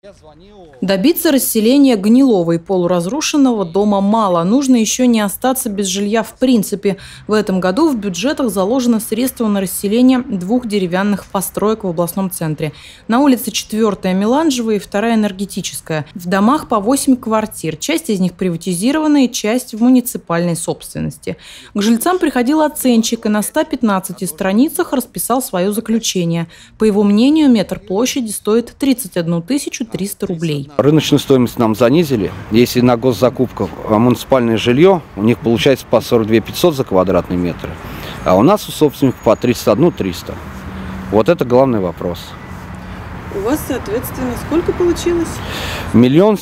Добиться расселения гнилого и полуразрушенного дома мало. Нужно еще не остаться без жилья в принципе. В этом году в бюджетах заложено средства на расселение 2 деревянных построек в областном центре. На улице 4-я Меланжевая и 2-я Энергетическая. В домах по 8 квартир. Часть из них приватизированные, часть в муниципальной собственности. К жильцам приходил оценщик и на 115 страницах расписал свое заключение. По его мнению, метр площади стоит 31 300 рублей. Рыночную стоимость нам занизили. Если на госзакупках муниципальное жилье, у них получается по 42 500 за квадратный метр, а у нас у собственников по 31 300. Вот это главный вопрос. У вас, соответственно, сколько получилось? 1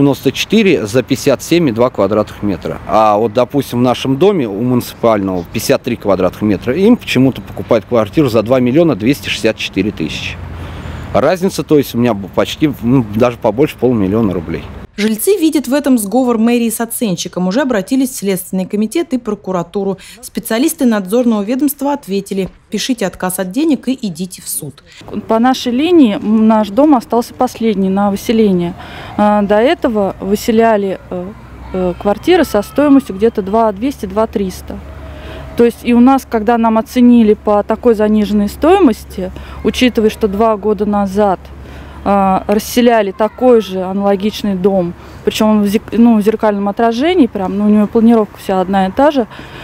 794 за 57,2 квадратных метра. А вот, допустим, в нашем доме у муниципального 53 квадратных метра, им почему-то покупают квартиру за 2 264 000. Разница, то есть у меня почти, даже побольше 500 000 рублей. Жильцы видят в этом сговор мэрии с оценщиком. Уже обратились в Следственный комитет и прокуратуру. Специалисты надзорного ведомства ответили: пишите отказ от денег и идите в суд. По нашей линии наш дом остался последний на выселение. До этого выселяли квартиры со стоимостью где-то 2 200, 2 300. То есть и у нас, когда нам оценили по такой заниженной стоимости, учитывая, что 2 года назад расселяли такой же аналогичный дом, причем в зеркальном отражении, прям, у него планировка вся одна и та же,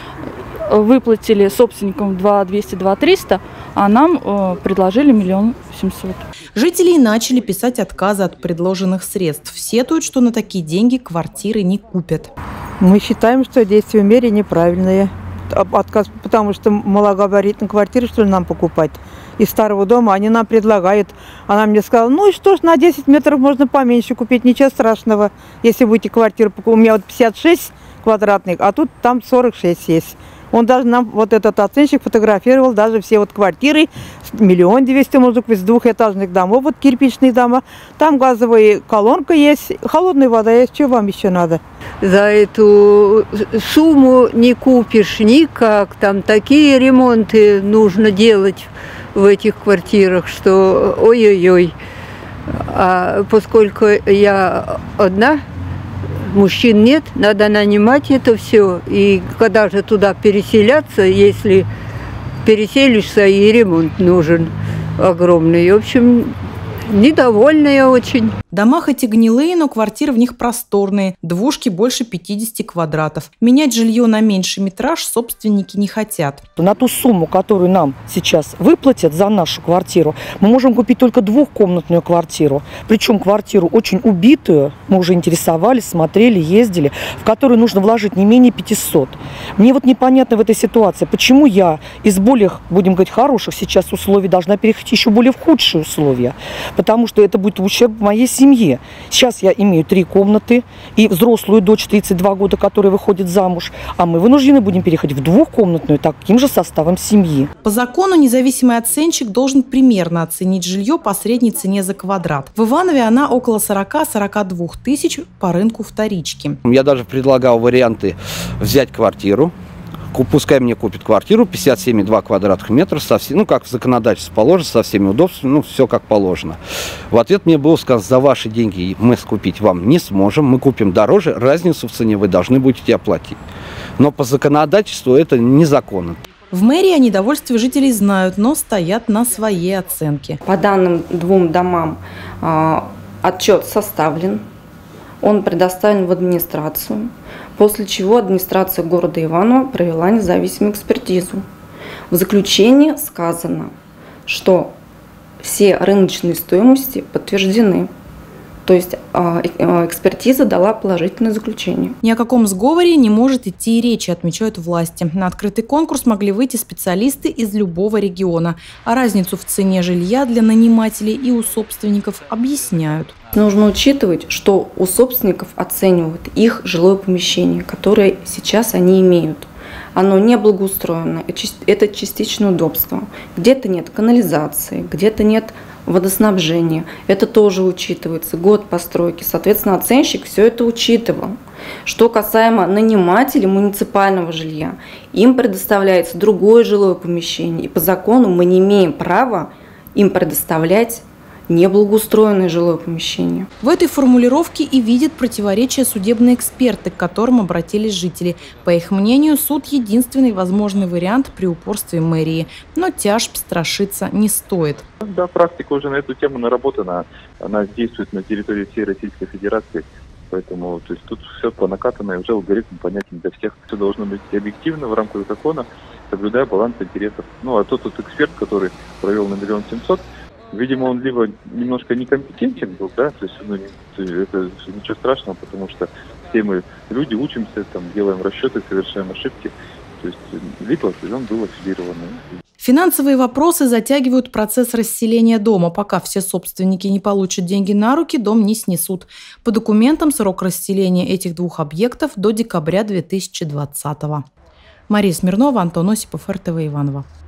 выплатили собственникам 2 200, 2 300, а нам предложили 1 700 000. Жители начали писать отказы от предложенных средств. Сетуют, что на такие деньги квартиры не купят. Мы считаем, что действия мэрии неправильные. Отказ, потому что малогабаритные квартиры, что ли, нам покупать из старого дома, они нам предлагают. Она мне сказала: ну и что ж, на 10 метров можно поменьше купить, ничего страшного, если будете квартиру покупать. У меня вот 56 квадратных, а тут там 46 есть. Он даже нам, вот этот оценщик, фотографировал даже все вот квартиры, 1 200 000, может быть, с двухэтажных домов, вот кирпичные дома. Там газовая колонка есть, холодная вода есть, что вам еще надо? За эту сумму не купишь никак, там такие ремонты нужно делать в этих квартирах, что ой-ой-ой. А поскольку я одна, мужчин нет, надо нанимать это все. И когда же туда переселяться, если переселишься, и ремонт нужен огромный. В общем, недовольная очень. Дома хоть и гнилые, но квартиры в них просторные. Двушки больше 50 квадратов. Менять жилье на меньший метраж собственники не хотят. На ту сумму, которую нам сейчас выплатят за нашу квартиру, мы можем купить только 2-комнатную квартиру. Причем квартиру очень убитую, мы уже интересовались, смотрели, ездили, в которую нужно вложить не менее 500. Мне вот непонятно в этой ситуации, почему я из более, будем говорить, хороших сейчас условий должна переходить еще более в худшие условия. Потому что это будет в ущерб моей семье. Сейчас я имею 3 комнаты и взрослую дочь 32 года, которая выходит замуж. А мы вынуждены будем переходить в 2-комнатную таким же составом семьи. По закону независимый оценщик должен примерно оценить жилье по средней цене за квадрат. В Иванове она около 40-42 тысяч по рынку вторички. Я даже предлагал варианты взять квартиру. Пускай мне купит квартиру 57,2 квадратных метра, совсем, как в законодательстве положено, со всеми удобствами, все как положено. В ответ мне было сказано: за ваши деньги мы скупить вам не сможем, мы купим дороже, разницу в цене вы должны будете оплатить. Но по законодательству это незаконно. В мэрии о недовольстве жителей знают, но стоят на своей оценке. По данным 2 домам отчет составлен, он предоставлен в администрацию, после чего администрация города Иваново провела независимую экспертизу. В заключении сказано, что все рыночные стоимости подтверждены. То есть экспертиза дала положительное заключение. Ни о каком сговоре не может идти и речи, отмечают власти. На открытый конкурс могли выйти специалисты из любого региона. А разницу в цене жилья для нанимателей и у собственников объясняют. Нужно учитывать, что у собственников оценивают их жилое помещение, которое сейчас они имеют. Оно не благоустроено, это частичное удобство. Где-то нет канализации, где-то нет водоснабжения. Это тоже учитывается, год постройки. Соответственно, оценщик все это учитывал. Что касаемо нанимателей муниципального жилья, им предоставляется другое жилое помещение. И по закону мы не имеем права им предоставлять неблагоустроенное жилое помещение. В этой формулировке и видят противоречия судебные эксперты, к которым обратились жители. По их мнению, суд – единственный возможный вариант при упорстве мэрии. Но тяжб страшиться не стоит. Да, практика уже на эту тему наработана. Она действует на территории всей Российской Федерации. Поэтому тут все по накатанной, уже алгоритм понятен для всех. Все должно быть объективно в рамках закона, соблюдая баланс интересов. А тот эксперт, который провел на 1 700 000, видимо, он либо немножко некомпетентен был, да, то есть это ничего страшного, потому что все мы люди, учимся, делаем расчеты, совершаем ошибки. То есть либо он был аффилированный. Финансовые вопросы затягивают процесс расселения дома. Пока все собственники не получат деньги на руки, дом не снесут. По документам срок расселения этих двух объектов до декабря 2020-го. Мария Смирнова, Антон Осипов, РТВ Иваново.